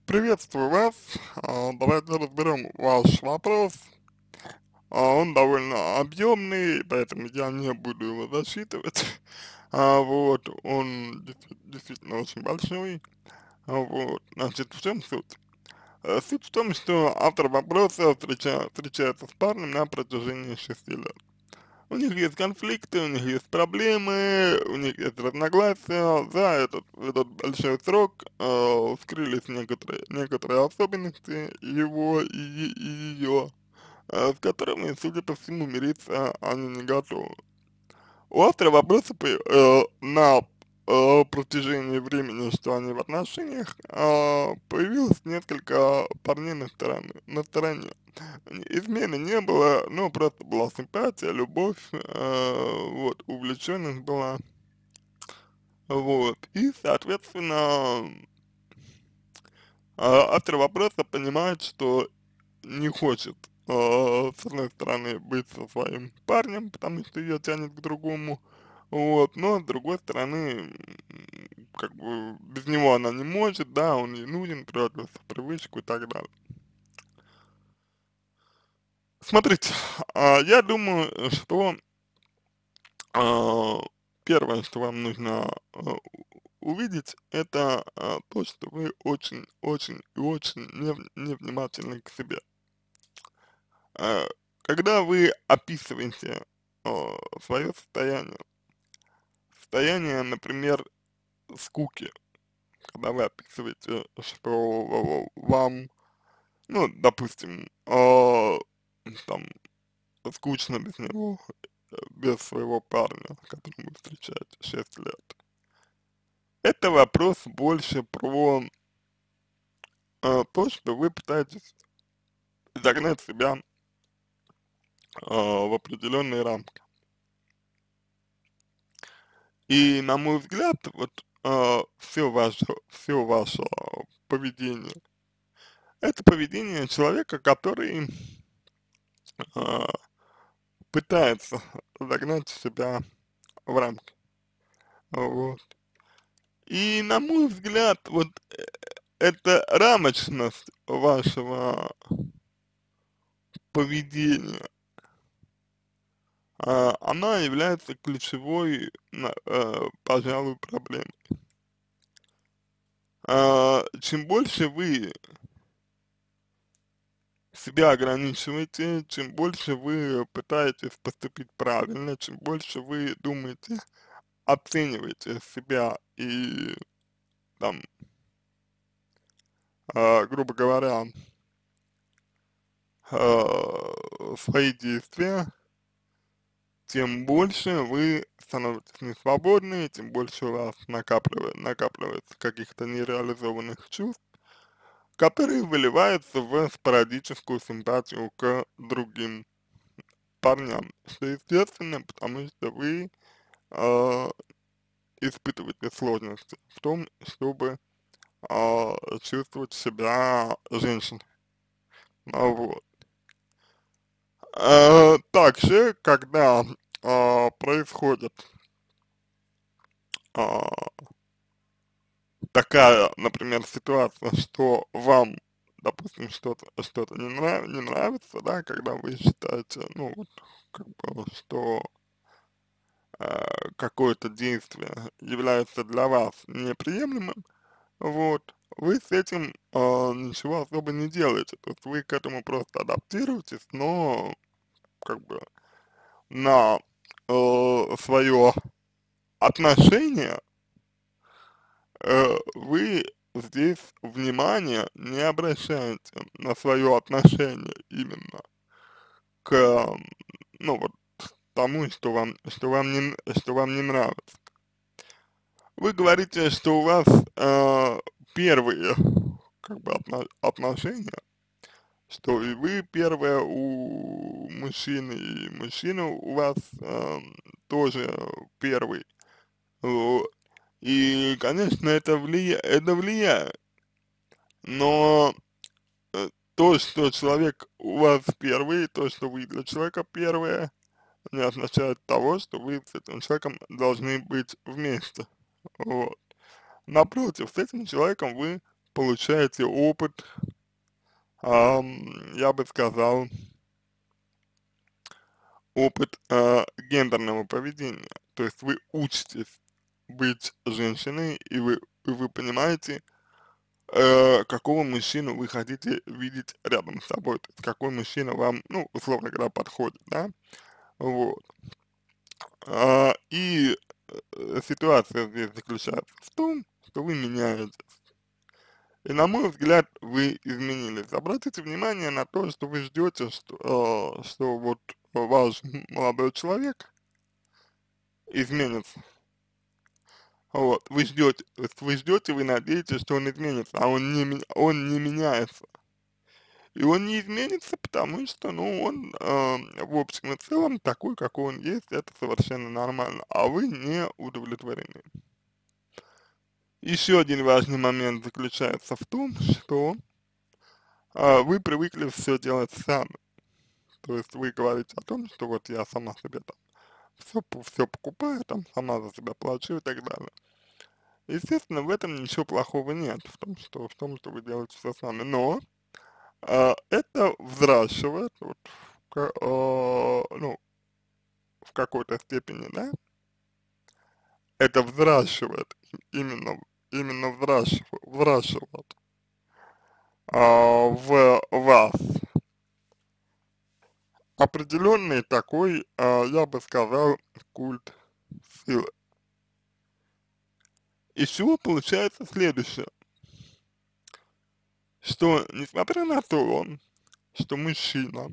Приветствую вас. Давайте разберем ваш вопрос. Он довольно объемный, поэтому я не буду его засчитывать. Вот, он действительно очень большой. Вот, значит, в чем суть? Суть в том, что автор вопроса встречается с парнем на протяжении 6 лет. У них есть конфликты, у них есть проблемы, у них есть разногласия. За этот большой срок вскрылись некоторые особенности его и ее, с которыми, судя по всему, мириться они не готовы. У автора вопроса на протяжении времени, что они в отношениях, появилось несколько парней на стороне. Измены не было, ну, просто была симпатия, любовь, вот, увлеченность была, вот. И, соответственно, автор вопроса понимает, что не хочет, с одной стороны, быть со своим парнем, потому что ее тянет к другому, вот, но с другой стороны, как бы без него она не может, да, он ей нужен, превратился в привычку и так далее. Смотрите, я думаю, что а, первое, что вам нужно увидеть, это то, что вы очень, очень и очень невнимательны к себе. А, Когда вы описываете свое состояние, например, скуки, когда вы описываете, что вам, ну, допустим, там, скучно без него, без своего парня, с которым вы встречаетесь 6 лет. Это вопрос больше про то, что вы пытаетесь загнать себя в определенные рамки. И на мой взгляд, вот все ваше поведение, это поведение человека, который а, пытается загнать себя в рамки. Вот. И на мой взгляд, вот эта рамочность вашего поведения, она является ключевой, пожалуй, проблемой. Чем больше вы себя ограничиваете, чем больше вы пытаетесь поступить правильно, чем больше вы думаете, оцениваете себя и там, грубо говоря, свои действия, тем больше вы становитесь несвободны, тем больше у вас накапливается каких-то нереализованных чувств, которые выливаются в спорадическую симпатию к другим парням, что естественно, потому что вы а, испытываете сложности в том, чтобы чувствовать себя женщиной. Вот. Также, когда происходит а, такая, например, ситуация, что вам, допустим, что-то не нравится, да, когда вы считаете, ну, вот, как бы, что какое-то действие является для вас неприемлемым, вот, вы с этим ничего особо не делаете, то есть вы к этому просто адаптируетесь, но как бы на свое отношение вы здесь внимания не обращаете на свое отношение именно к, ну вот, тому, что вам не нравится. Вы говорите, что у вас первые как бы отношения, что и вы первая у мужчины, и мужчина у вас тоже первый. Вот. И, конечно, это влияет, но то, что человек у вас первый, то, что вы для человека первое, не означает того, что вы с этим человеком должны быть вместе. Вот. Напротив, с этим человеком вы получаете опыт, я бы сказал, опыт гендерного поведения. То есть вы учитесь быть женщиной, и вы понимаете, какого мужчину вы хотите видеть рядом с собой, то есть какой мужчина вам, ну, условно говоря, подходит, да, вот. И ситуация здесь заключается в том, что вы меняетесь. И на мой взгляд, вы изменились. Обратите внимание на то, что вы ждете, что вот ваш молодой человек изменится. Вот, вы ждете, вы надеетесь, что он изменится, а он не меняется. И он не изменится, потому что, ну, он, в общем и целом, такой, какой он есть, это совершенно нормально, а вы не удовлетворены. Еще один важный момент заключается в том, что вы привыкли все делать сами. То есть вы говорите о том, что вот я сама себе там все покупаю, там сама за себя плачу и так далее. Естественно, в этом ничего плохого нет, в том, что вы делаете все сами. Но это взращивает, вот, ну, в какой-то степени, да, это взращивает, именно взращивает в вас определенный такой, я бы сказал, культ силы. Из чего получается следующее, что несмотря на то, что мужчина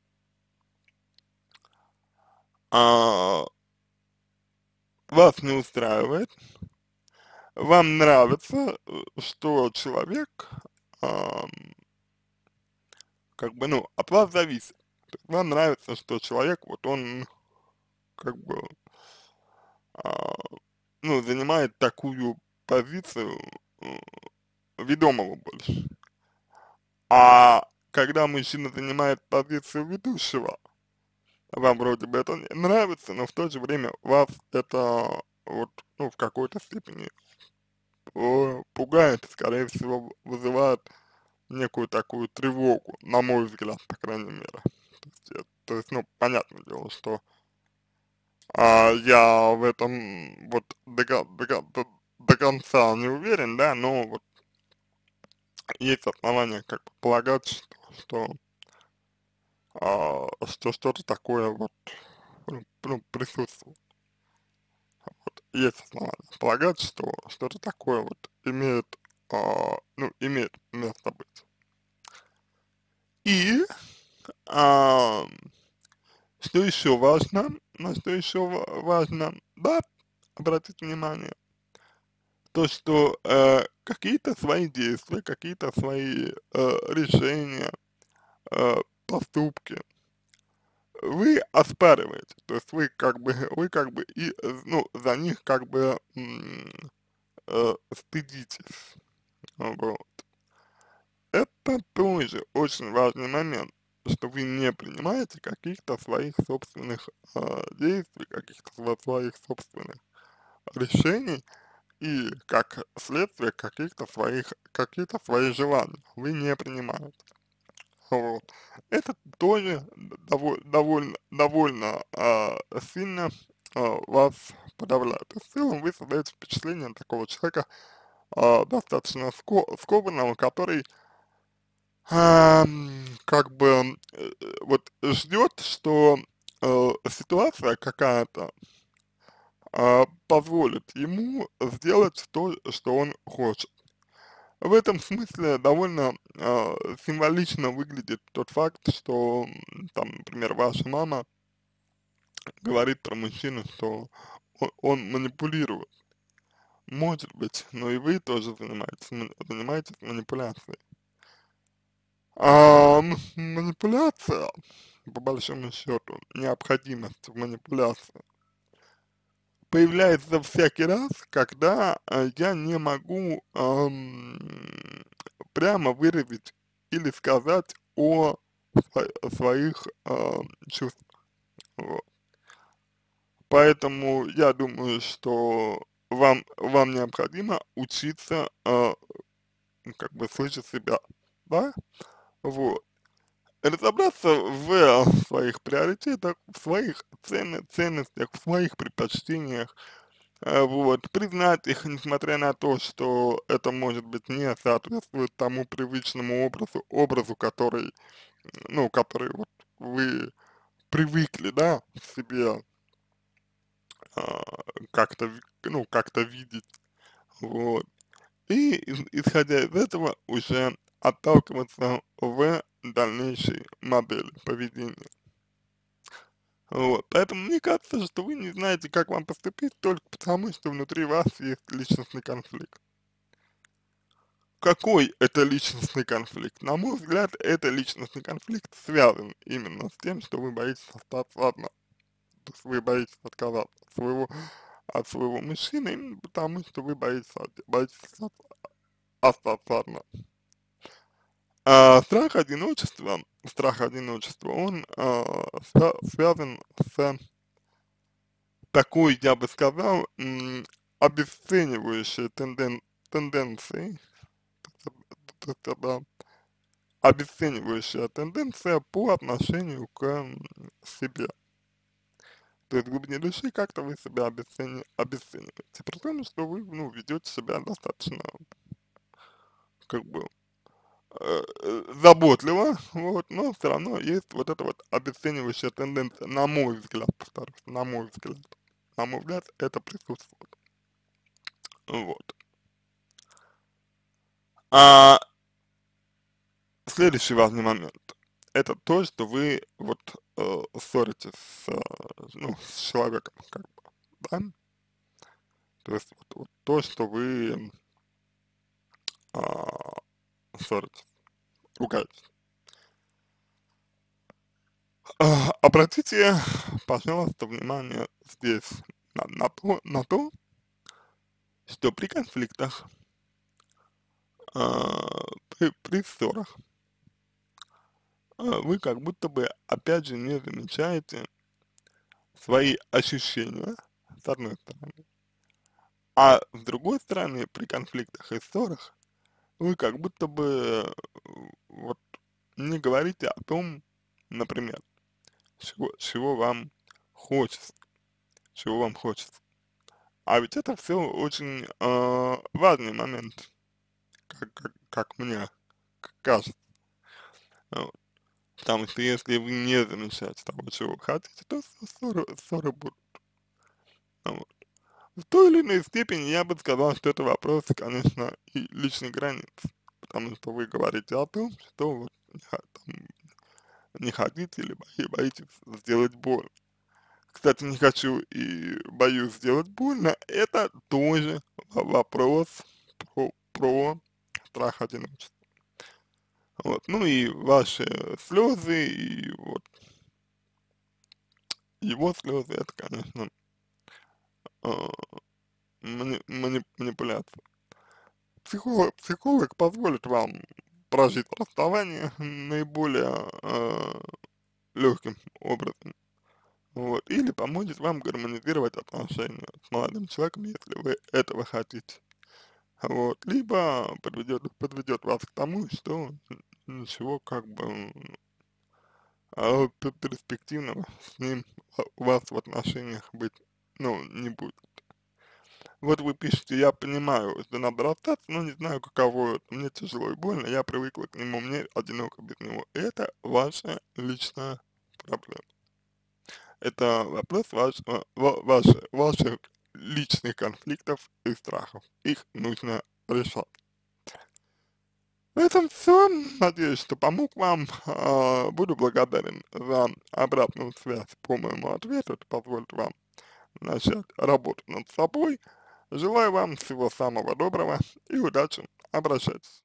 а, вас не устраивает, вам нравится, что человек, ам, как бы, ну, от вас зависит. То есть вам нравится, что человек, вот он, как бы, а, ну, занимает такую позицию э, ведомого больше. А когда мужчина занимает позицию ведущего, вам вроде бы это не нравится, но в то же время вас это вот, ну, в какой-то степени пугает, скорее всего, вызывает некую такую тревогу, на мой взгляд, по крайней мере. То есть, ну, понятное дело, что я в этом вот до конца не уверен, да, но вот есть основания как бы полагать, что что-то такое вот, ну, присутствует. Вот, есть основания полагать, что что-то такое вот имеет, ну, имеет место быть. И, а, что еще важно, на что еще важно, да, обратить внимание, то, что какие-то свои действия, какие-то свои решения, поступки вы оспариваете, то есть вы как бы и, ну, за них как бы стыдитесь, вот. Это тоже очень важный момент, что вы не принимаете каких-то своих собственных действий, каких-то своих собственных решений и как следствие каких-то своих желаний вы не принимаете. Вот. Это тоже довольно сильно вас подавляет. И в целом вы создаете впечатление такого человека достаточно скованного, который как бы вот ждет, что ситуация какая-то позволит ему сделать то, что он хочет. В этом смысле довольно символично выглядит тот факт, что там, например, ваша мама говорит про мужчину, что он манипулирует. Может быть, но и вы тоже занимаетесь манипуляцией. Манипуляция, по большому счету, необходимость в манипуляции появляется всякий раз, когда я не могу прямо выразить или сказать о своих чувствах. Вот. Поэтому я думаю, что вам необходимо учиться как бы слышит себя, да, вот. Разобраться в своих приоритетах, в своих ценностях, в своих предпочтениях, вот, признать их, несмотря на то, что это, может быть, не соответствует тому привычному образу, который, ну, который вот вы привыкли, да, в себе а, как-то, ну, как-то видеть, вот. И исходя из этого уже отталкиваться в дальнейшей модели поведения. Вот, поэтому мне кажется, что вы не знаете, как вам поступить только потому, что внутри вас есть личностный конфликт. Какой это личностный конфликт? На мой взгляд, это личностный конфликт связан именно с тем, что вы боитесь остаться одна. То есть вы боитесь отказаться от своего мужчины именно потому, что вы боитесь остаться одна. А страх одиночества, он связан с такой, я бы сказал, обесценивающей тенденцией, то есть это обесценивающая тенденция по отношению к себе. То есть в глубине души как-то вы себя обесцениваете, при том, что вы, ну, ведете себя достаточно, как бы, заботливо, вот, но все равно есть вот эта вот обесценивающая тенденция, на мой взгляд, повторюсь, на мой взгляд, это присутствует, вот. А следующий важный момент, это то, что вы вот ссоритесь ну, с человеком, как бы, да, то есть вот то, что вы а, ссоритесь, ругаетесь. Обратите, пожалуйста, внимание здесь на то, что при конфликтах, при ссорах, вы как будто бы, опять же, не замечаете свои ощущения, с одной стороны, а с другой стороны, при конфликтах и ссорах, вы как будто бы вот не говорите о том, например, чего вам хочется, чего вам хочется. А ведь это все очень важный момент, как мне кажется. Вот. Потому что если вы не замечаете того, чего вы хотите, то ссоры будут. Вот. В той или иной степени я бы сказал, что это вопрос, конечно, и личной границы. Потому что вы говорите о том, что вот там, не хотите или боитесь сделать больно. Кстати, не хочу и боюсь сделать больно. Это тоже вопрос про страх одиночества. Вот. Ну и ваши слезы, и вот его слезы, это, конечно, а, манипуляция. Психолог позволит вам прожить расставание наиболее легким образом. Вот, или поможет вам гармонизировать отношения с молодым человеком, если вы этого хотите. Вот, либо подведет вас к тому, что ничего как бы перспективного с ним у вас в отношениях быть, ну, не будет. Вот вы пишете, я понимаю, что надо расстаться, но не знаю, каково это, мне тяжело и больно, я привыкла к нему, мне одиноко без него. Это ваша личная проблема. Это вопрос ваших личных конфликтов и страхов. Их нужно решать. На этом все. Надеюсь, что помог вам. Буду благодарен за обратную связь по моему ответу. Это позволит вам начать работу над собой. Желаю вам всего самого доброго и удачи. Обращайтесь.